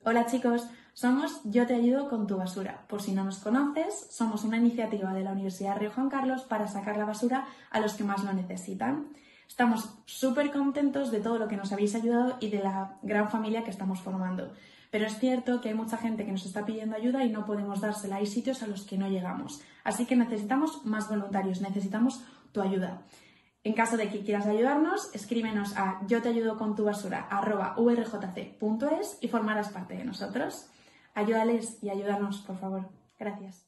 Hola chicos, somos Yo te ayudo con tu basura. Por si no nos conoces, somos una iniciativa de la Universidad Rey Juan Carlos para sacar la basura a los que más lo necesitan. Estamos súper contentos de todo lo que nos habéis ayudado y de la gran familia que estamos formando. Pero es cierto que hay mucha gente que nos está pidiendo ayuda y no podemos dársela. Hay sitios a los que no llegamos. Así que necesitamos más voluntarios, necesitamos tu ayuda. En caso de que quieras ayudarnos, escríbenos a yoteayudocon-tu-basura@urjc.es y formarás parte de nosotros. Ayúdales y ayúdanos, por favor. Gracias.